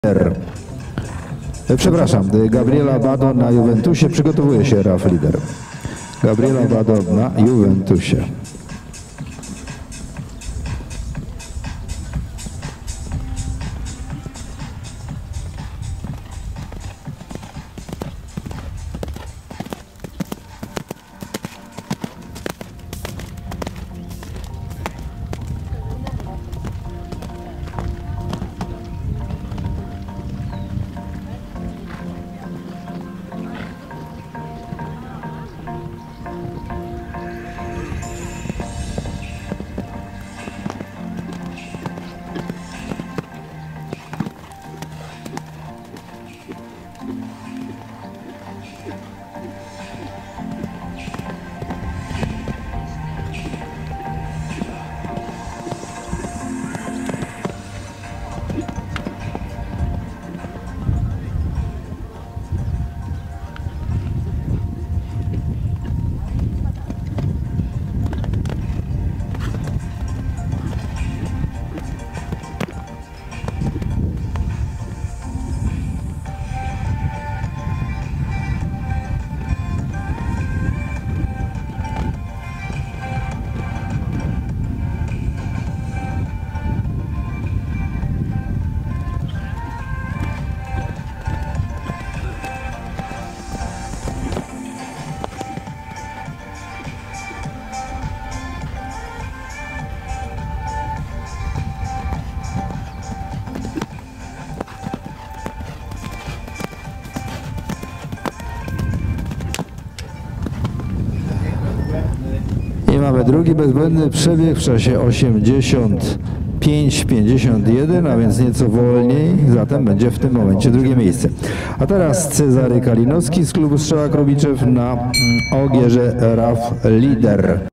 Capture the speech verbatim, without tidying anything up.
R. Przepraszam, Gabriela Bado na Juventusie, przygotowuje się Raf Lider. Gabriela Bado na Juventusie. I mamy drugi bezbłędny przebieg w czasie osiemdziesiąt pięć pięćdziesiąt jeden, a więc nieco wolniej, zatem będzie w tym momencie drugie miejsce. A teraz Cezary Kalinowski z klubu Strzała Krobiczew na Ogierze Raf Lider.